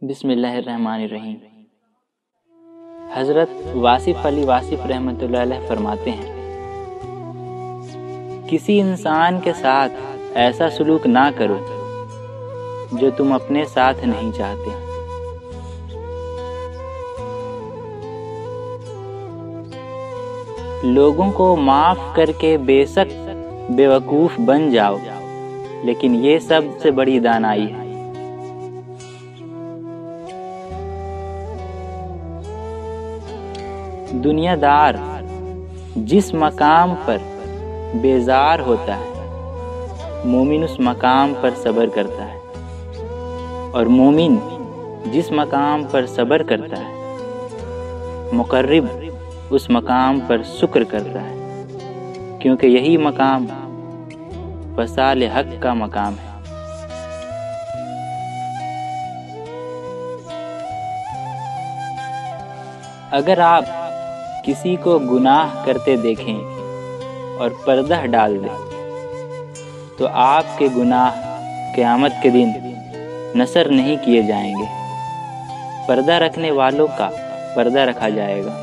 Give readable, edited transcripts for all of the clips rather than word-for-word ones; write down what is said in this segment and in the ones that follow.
بسم اللہ الرحمن الرحیم۔ حضرت واصف علی واصف رحمۃ اللہ علیہ فرماتے ہیں، کسی انسان کے ساتھ ایسا سلوک نہ کرو جو تم اپنے ساتھ نہیں چاہتے۔ لوگوں کو معاف کر کے بے شک بے وقوف بن جاؤ، لیکن یہ سب سے بڑی دانائی ہے۔ دنیا دار جس مقام پر بیزار ہوتا ہے، مومن اس مقام پر صبر کرتا ہے، اور مومن جس مقام پر صبر کرتا ہے، مقرب اس مقام پر شکر کرتا ہے، کیونکہ یہی مقام وصال حق کا مقام ہے۔ اگر آپ کسی کو گناہ کرتے دیکھیں اور پردہ ڈال دیں تو آپ کے گناہ قیامت کے دن نثر نہیں کیے جائیں گے، پردہ رکھنے والوں کا پردہ رکھا جائے گا۔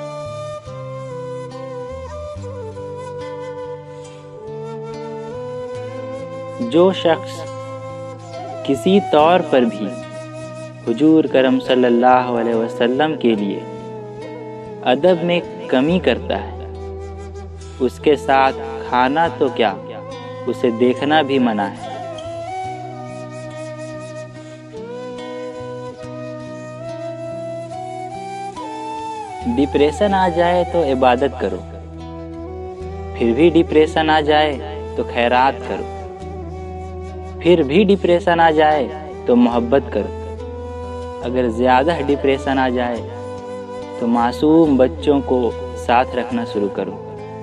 جو شخص کسی طور پر بھی حضور کرم صلی اللہ علیہ وسلم کے لیے ادب میں کمی کرتا ہے، اس کے ساتھ کھانا تو کیا، اسے دیکھنا بھی منع ہے۔ ڈپریشن آ جائے تو عبادت کرو، پھر بھی ڈپریشن آ جائے تو خیرات کرو، پھر بھی ڈپریشن آ جائے تو محبت کرو، اگر زیادہ ڈپریشن آ جائے تو معصوم بچوں کو ساتھ رکھنا شروع کرو۔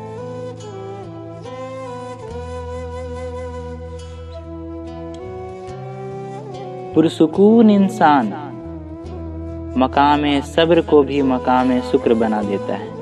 پرسکون انسان مقام صبر کو بھی مقام شکر بنا دیتا ہے۔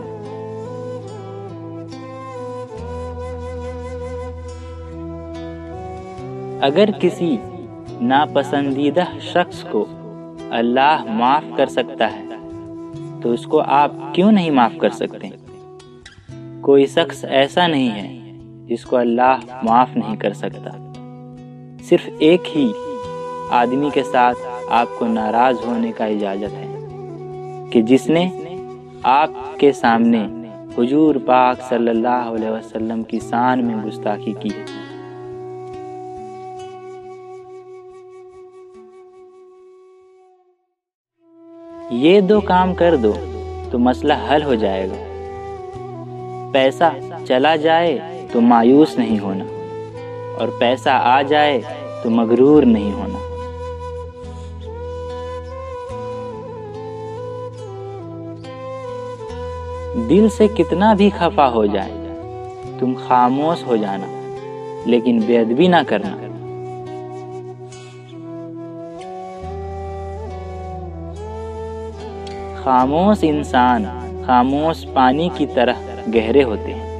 اگر کسی ناپسندیدہ شخص کو اللہ معاف کر سکتا ہے تو اس کو آپ کیوں نہیں معاف کر سکتے؟ کوئی شخص ایسا نہیں ہے جس کو اللہ معاف نہیں کر سکتا۔ صرف ایک ہی آدمی کے ساتھ آپ کو ناراض ہونے کا اجازت ہے کہ جس نے آپ کے سامنے حضور پاک صلی اللہ علیہ وسلم کی شان میں گستاخی کی ہے۔ یہ دو کام کر دو تو مسئلہ حل ہو جائے گا۔ پیسہ چلا جائے تو مایوس نہیں ہونا، اور پیسہ آ جائے تو مغرور نہیں ہونا۔ دل سے کتنا بھی خفا ہو جائے تم خاموش ہو جانا، لیکن بے ادبی نہ کرنا۔ خاموش انسان خاموش پانی کی طرح گہرے ہوتے ہیں۔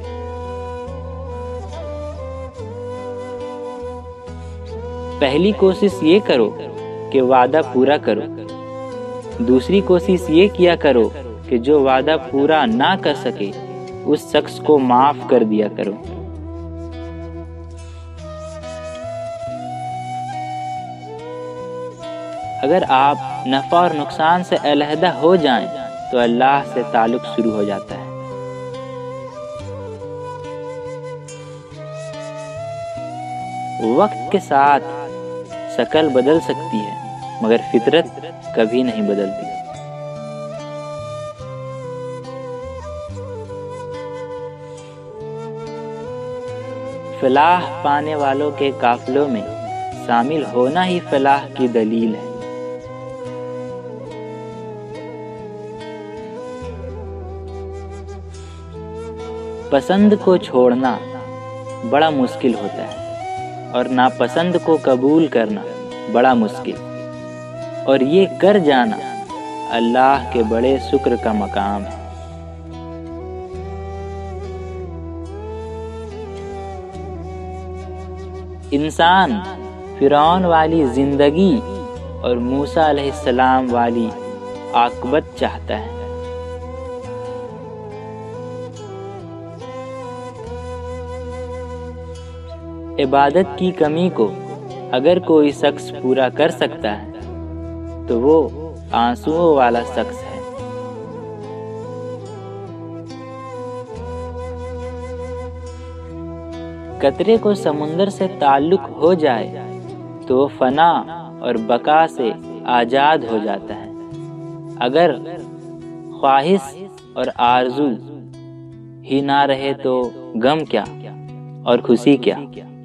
پہلی کوشش یہ کرو کہ وعدہ پورا کرو، دوسری کوشش یہ کیا کرو کہ جو وعدہ پورا نہ کر سکے اس شخص کو معاف کر دیا کرو۔ اگر آپ نفع اور نقصان سے علیحدہ ہو جائیں تو اللہ سے تعلق شروع ہو جاتا ہے۔ وقت کے ساتھ شکل بدل سکتی ہے مگر فطرت کبھی نہیں بدلتی۔ فلاح پانے والوں کے قافلوں میں شامل ہونا ہی فلاح کی دلیل ہے۔ پسند کو چھوڑنا بڑا مشکل ہوتا ہے، اور ناپسند کو قبول کرنا بڑا مشکل، اور یہ کر جانا اللہ کے بڑے شکر کا مقام ہے۔ انسان فرعون والی زندگی اور موسیٰ علیہ السلام والی عاقبت چاہتا ہے۔ عبادت کی کمی کو اگر کوئی شخص پورا کر سکتا ہے تو وہ آنسوؤں والا شخص ہے۔ قطرے کو سمندر سے تعلق ہو جائے تو وہ فنا اور بقا سے آزاد ہو جاتا ہے۔ اگر خواہش اور آرزو ہی نہ رہے تو غم کیا اور خوشی کیا۔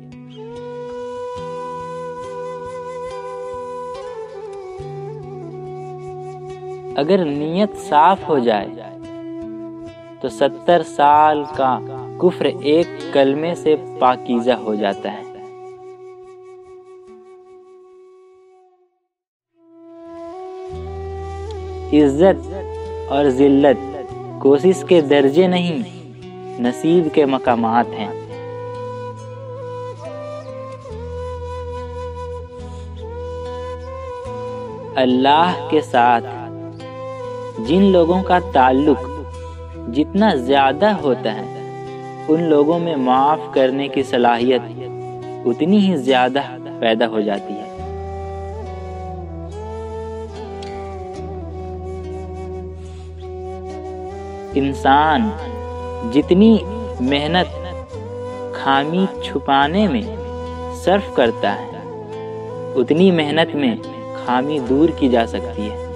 اگر نیت صاف ہو جائے تو 70 سال کا کفر ایک کلمے سے پاکیزہ ہو جاتا ہے۔ عزت اور ذلت کوشش کے درجے نہیں، نصیب کے مقامات ہیں۔ اللہ کے ساتھ جن لوگوں کا تعلق جتنا زیادہ ہوتا ہے ان لوگوں میں معاف کرنے کی صلاحیت اتنی ہی زیادہ پیدا ہو جاتی ہے۔ انسان جتنی محنت خامی چھپانے میں صرف کرتا ہے اتنی محنت میں خامی دور کی جا سکتی ہے۔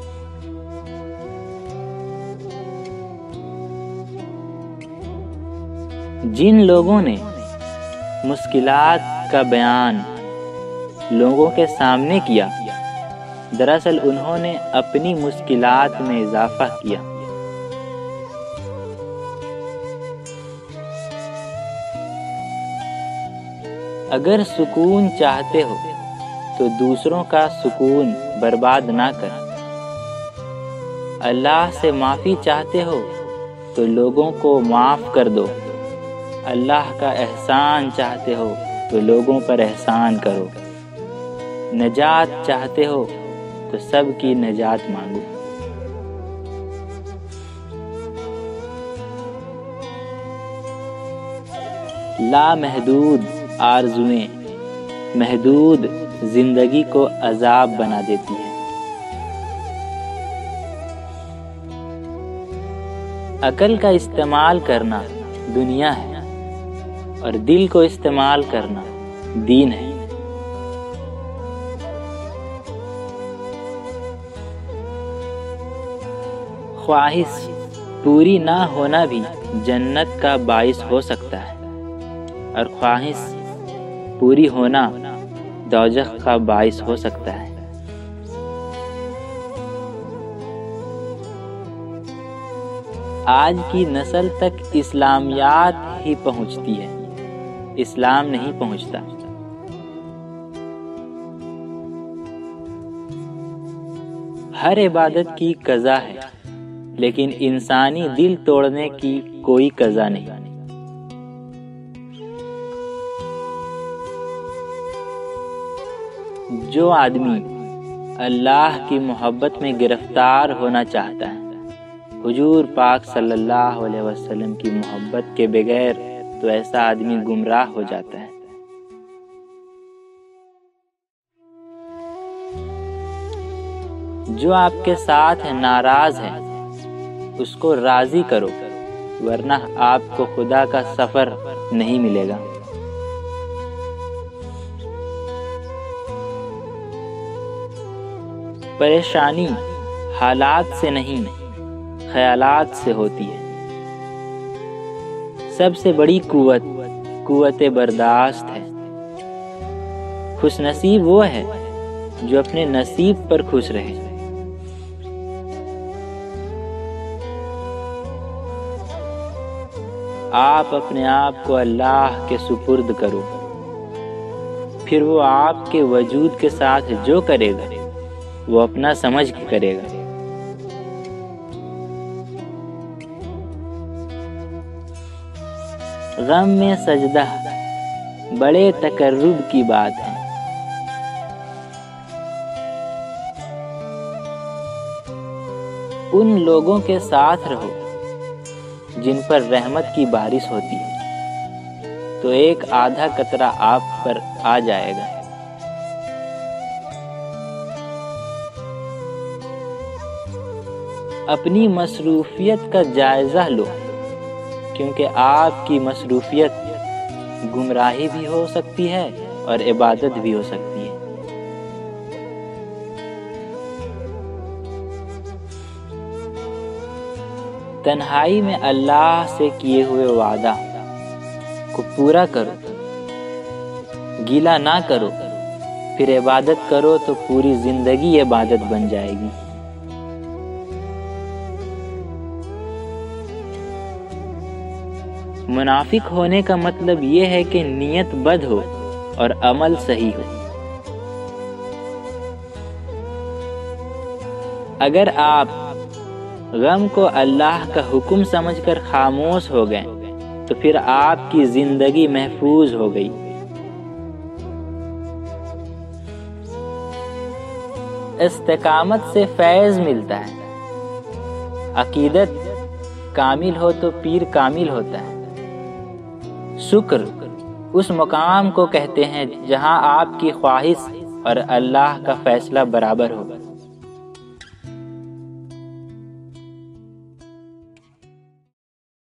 جن لوگوں نے مشکلات کا بیان لوگوں کے سامنے کیا دراصل انہوں نے اپنی مشکلات میں اضافہ کیا۔ اگر سکون چاہتے ہو تو دوسروں کا سکون برباد نہ کر۔ اللہ سے معافی چاہتے ہو تو لوگوں کو معاف کر دو۔ اللہ کا احسان چاہتے ہو تو لوگوں پر احسان کرو۔ نجات چاہتے ہو تو سب کی نجات مانگو۔ لامحدود آرزویں محدود زندگی کو عذاب بنا دیتی ہیں۔ عقل کا استعمال کرنا دنیا ہے اور دل کو استعمال کرنا دین ہے۔ خواہش پوری نہ ہونا بھی جنت کا باعث ہو سکتا ہے اور خواہش پوری ہونا دوزخ کا باعث ہو سکتا ہے۔ آج کی نسل تک اسلامیات ہی پہنچتی ہے، اسلام نہیں پہنچتا۔ ہر عبادت کی قضا ہے لیکن انسانی دل توڑنے کی کوئی قضا نہیں۔ جو آدمی اللہ کی محبت میں گرفتار ہونا چاہتا ہے حضور پاک صلی اللہ علیہ وسلم کی محبت کے بغیر تو ایسا آدمی گمراہ ہو جاتا ہے۔ جو آپ کے ساتھ ناراض ہے اس کو راضی کرو ورنہ آپ کو خدا کا سفر نہیں ملے گا۔ پریشانی حالات سے نہیں خیالات سے ہوتی ہے۔ سب سے بڑی قوت برداشت ہے۔ خوش نصیب وہ ہے جو اپنے نصیب پر خوش رہے۔ آپ اپنے آپ کو اللہ کے سپرد کرو، پھر وہ آپ کے وجود کے ساتھ جو کرے گا وہ اپنا سمجھ کے کرے گا۔ غم میں سجدہ بڑے تقرب کی بات ہے، ان لوگوں کے ساتھ رہو جن پر رحمت کی بارش ہوتی ہے، تو ایک آدھا قطرہ آپ پر آ جائے گا۔ اپنی مصروفیت کا جائزہ لو، کیونکہ آپ کی مصروفیت گمراہی بھی ہو سکتی ہے اور عبادت بھی ہو سکتی ہے۔ تنہائی میں اللہ سے کیے ہوئے وعدہ کو پورا کرو، گیلا نہ کرو، پھر عبادت کرو تو پوری زندگی عبادت بن جائے گی۔ منافق ہونے کا مطلب یہ ہے کہ نیت بد ہو اور عمل صحیح ہو۔ اگر آپ غم کو اللہ کا حکم سمجھ کر خاموش ہو گئے تو پھر آپ کی زندگی محفوظ ہو گئی۔ استقامت سے فیض ملتا ہے۔ عقیدت کامل ہو تو پیر کامل ہوتا ہے۔ شکر اس مقام کو کہتے ہیں جہاں آپ کی خواہش اور اللہ کا فیصلہ برابر ہو۔